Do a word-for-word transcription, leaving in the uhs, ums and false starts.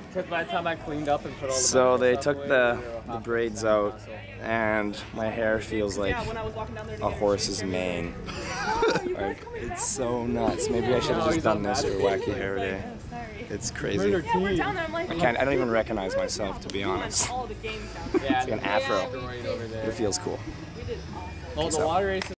Because by the time I cleaned up and put all the So they stuff took away, the, we were the half braids percent out, muscle. and my hair feels like a horse's mane. Like, it's so nuts. Maybe I should have just done this for Wacky Hair Day. It's crazy. Yeah, we're down there, I'm like, I can't. I don't even recognize myself, to be honest. all the games down there. Yeah, It's like an afro. right over there. It feels cool. We did awesome. Well, the water race